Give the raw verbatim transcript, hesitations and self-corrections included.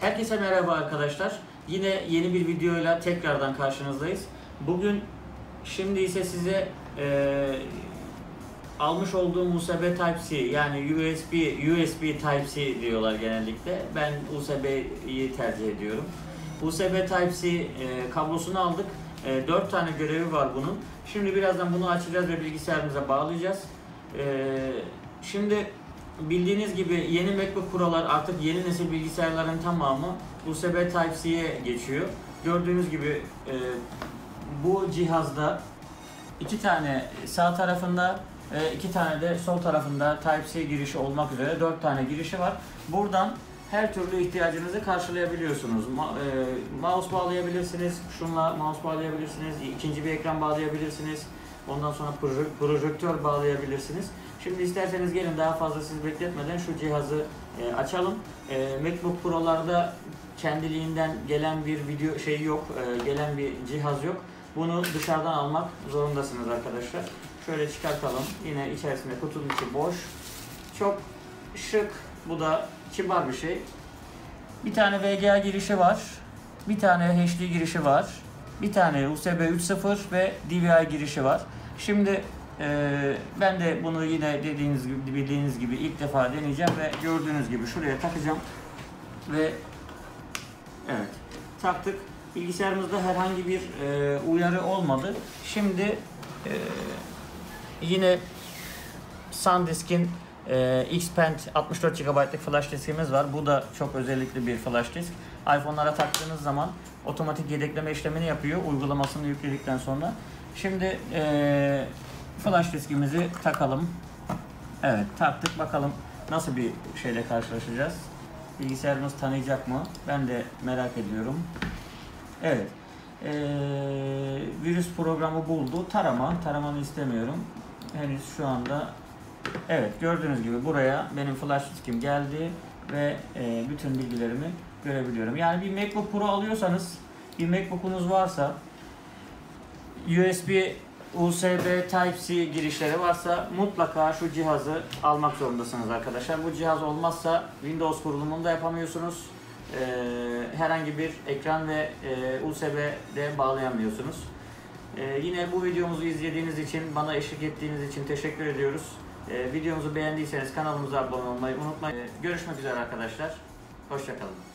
Herkese merhaba arkadaşlar. Yine yeni bir videoyla tekrardan karşınızdayız. Bugün şimdi ise size e, almış olduğum U S B Type-C yani U S B U S B Type-C diyorlar genellikle. Ben U S B'yi tercih ediyorum. U S B Type-C e, kablosunu aldık. E, dört tane görevi var bunun. Şimdi birazdan bunu açacağız ve bilgisayarımıza bağlayacağız. E, şimdi Bildiğiniz gibi yeni MacBook Pro'lar artık yeni nesil bilgisayarların tamamı U S B Type-C'ye geçiyor. Gördüğünüz gibi e, bu cihazda iki tane sağ tarafında e, iki tane de sol tarafında Type-C girişi olmak üzere dört tane girişi var. Buradan her türlü ihtiyacınızı karşılayabiliyorsunuz. Ma e, mouse bağlayabilirsiniz, şunla mouse bağlayabilirsiniz, ikinci bir ekran bağlayabilirsiniz. Ondan sonra proje projektör bağlayabilirsiniz. Şimdi isterseniz gelin daha fazla siz bekletmeden şu cihazı e, açalım. E, MacBook Pro'larda kendiliğinden gelen bir video şey yok, e, gelen bir cihaz yok. Bunu dışarıdan almak zorundasınız arkadaşlar. Şöyle çıkartalım. Yine içerisinde kutunun içi boş. Çok şık. Bu da kibar bir şey. Bir tane V G A girişi var. Bir tane H D girişi var. Bir tane U S B üç nokta sıfır ve D V I girişi var. Şimdi e, ben de bunu yine dediğiniz gibi bildiğiniz gibi ilk defa deneyeceğim ve gördüğünüz gibi şuraya takacağım ve evet taktık. Bilgisayarımızda herhangi bir e, uyarı olmadı. Şimdi e, yine SanDisk'in e, Xpand altmış dört gigabaytlık flash diskimiz var. Bu da çok özellikli bir flash disk. iPhone'lara taktığınız zaman otomatik yedekleme işlemini yapıyor uygulamasını yükledikten sonra. Şimdi e, flash diskimizi takalım. Evet, taktık. Bakalım nasıl bir şeyle karşılaşacağız. Bilgisayarımız tanıyacak mı? Ben de merak ediyorum. Evet. E, virüs programı buldu. Tarama. Taramanı istemiyorum. Henüz şu anda. Evet, gördüğünüz gibi buraya benim flash diskim geldi ve e, bütün bilgilerimi görebiliyorum. Yani bir MacBook Pro alıyorsanız, bir MacBook'unuz varsa, U S B, U S B Type-C girişleri varsa mutlaka şu cihazı almak zorundasınız arkadaşlar. Bu cihaz olmazsa Windows kurulumunu da yapamıyorsunuz. Ee, herhangi bir ekran ve e, U S B'de bağlayamıyorsunuz. Ee, yine bu videomuzu izlediğiniz için, bana eşlik ettiğiniz için teşekkür ediyoruz. Ee, videomuzu beğendiyseniz kanalımıza abone olmayı unutmayın. Ee, görüşmek üzere arkadaşlar. Hoşça kalın.